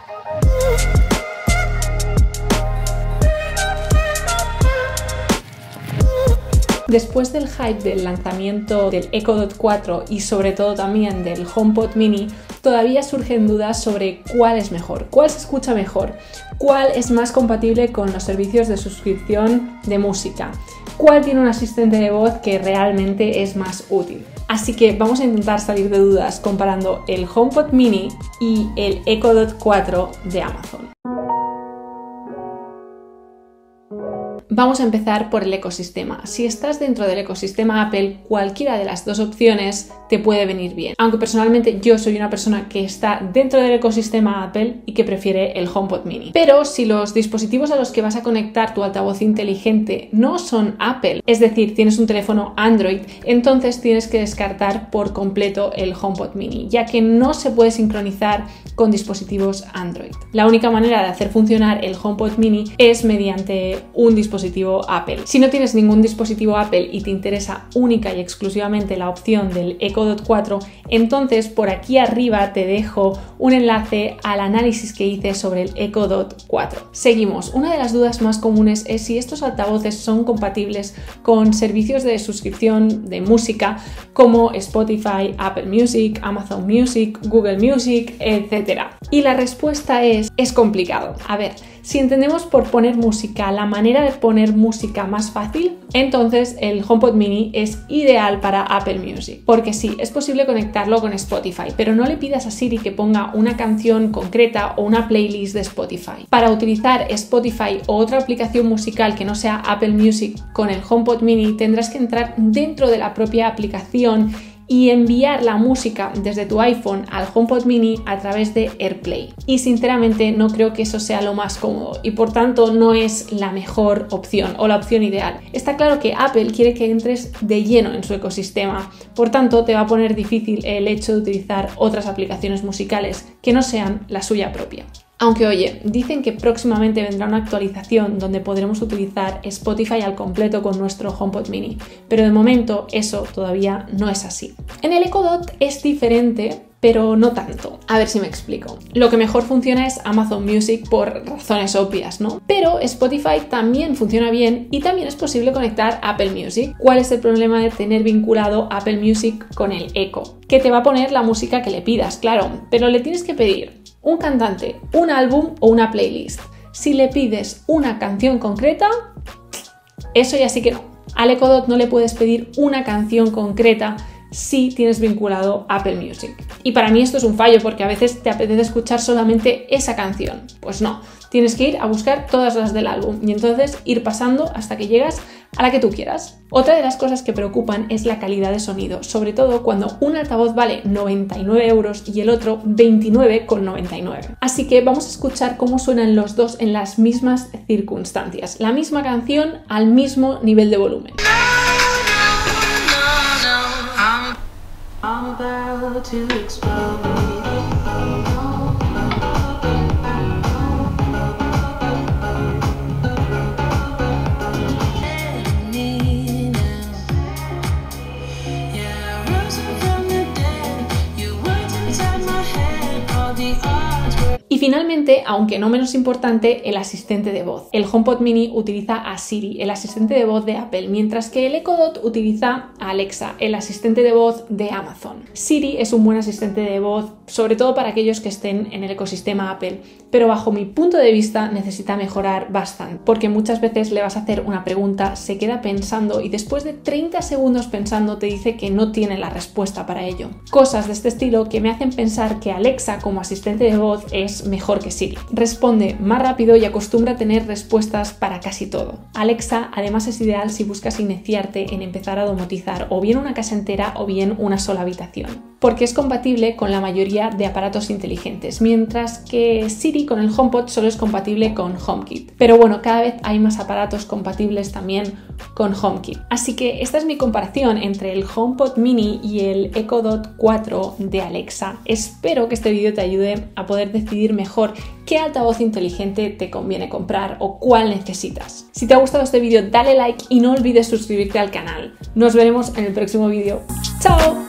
Después del hype del lanzamiento del Echo Dot 4 y sobre todo también del HomePod Mini, todavía surgen dudas sobre cuál es mejor, cuál se escucha mejor, cuál es más compatible con los servicios de suscripción de música, cuál tiene un asistente de voz que realmente es más útil. Así que vamos a intentar salir de dudas comparando el HomePod Mini y el Echo Dot 4 de Amazon. Vamos a empezar por el ecosistema. Si estás dentro del ecosistema Apple, cualquiera de las dos opciones te puede venir bien. Aunque personalmente yo soy una persona que está dentro del ecosistema Apple y que prefiere el HomePod Mini. Pero si los dispositivos a los que vas a conectar tu altavoz inteligente no son Apple, es decir, tienes un teléfono Android, entonces tienes que descartar por completo el HomePod Mini, ya que no se puede sincronizar con dispositivos Android. La única manera de hacer funcionar el HomePod Mini es mediante un dispositivo Apple. Si no tienes ningún dispositivo Apple y te interesa única y exclusivamente la opción del Echo Dot 4, entonces por aquí arriba te dejo un enlace al análisis que hice sobre el Echo Dot 4. Seguimos. Una de las dudas más comunes es si estos altavoces son compatibles con servicios de suscripción de música como Spotify, Apple Music, Amazon Music, Google Music, etc. Y la respuesta es complicado. A ver, si entendemos por poner música la manera de poner música más fácil, entonces el HomePod Mini es ideal para Apple Music, porque sí, es posible conectarlo con Spotify, pero no le pidas a Siri que ponga una canción concreta o una playlist de Spotify. Para utilizar Spotify o otra aplicación musical que no sea Apple Music con el HomePod Mini, tendrás que entrar dentro de la propia aplicación y enviar la música desde tu iPhone al HomePod Mini a través de AirPlay. Y sinceramente no creo que eso sea lo más cómodo y por tanto no es la mejor opción o la opción ideal. Está claro que Apple quiere que entres de lleno en su ecosistema, por tanto te va a poner difícil el hecho de utilizar otras aplicaciones musicales que no sean la suya propia. Aunque oye, dicen que próximamente vendrá una actualización donde podremos utilizar Spotify al completo con nuestro HomePod Mini, pero de momento eso todavía no es así. En el Echo Dot es diferente, pero no tanto. A ver si me explico. Lo que mejor funciona es Amazon Music por razones obvias, ¿no? Pero Spotify también funciona bien y también es posible conectar Apple Music. ¿Cuál es el problema de tener vinculado Apple Music con el Echo? Que te va a poner la música que le pidas, claro, pero le tienes que pedir un cantante, un álbum o una playlist. Si le pides una canción concreta, eso ya sí que no. Al Echo Dot no le puedes pedir una canción concreta si tienes vinculado Apple Music. Y para mí esto es un fallo porque a veces te apetece escuchar solamente esa canción. Pues no, tienes que ir a buscar todas las del álbum y entonces ir pasando hasta que llegas a la que tú quieras. Otra de las cosas que preocupan es la calidad de sonido, sobre todo cuando un altavoz vale 99 euros y el otro 29,99. Así que vamos a escuchar cómo suenan los dos en las mismas circunstancias, la misma canción al mismo nivel de volumen. I'm about to explode. Y finalmente, aunque no menos importante, el asistente de voz. El HomePod Mini utiliza a Siri, el asistente de voz de Apple, mientras que el Echo Dot utiliza a Alexa, el asistente de voz de Amazon. Siri es un buen asistente de voz, sobre todo para aquellos que estén en el ecosistema Apple, pero bajo mi punto de vista necesita mejorar bastante, porque muchas veces le vas a hacer una pregunta, se queda pensando y después de 30 segundos pensando te dice que no tiene la respuesta para ello. Cosas de este estilo que me hacen pensar que Alexa como asistente de voz es mejor que Siri. Responde más rápido y acostumbra a tener respuestas para casi todo. Alexa además es ideal si buscas iniciarte en empezar a domotizar o bien una casa entera o bien una sola habitación, porque es compatible con la mayoría de aparatos inteligentes, mientras que Siri con el HomePod solo es compatible con HomeKit. Pero bueno, cada vez hay más aparatos compatibles también con HomeKit. Así que esta es mi comparación entre el HomePod Mini y el Echo Dot 4 de Alexa. Espero que este vídeo te ayude a poder decidir mejor qué altavoz inteligente te conviene comprar o cuál necesitas. Si te ha gustado este vídeo, dale like y no olvides suscribirte al canal. Nos veremos en el próximo vídeo. ¡Chao!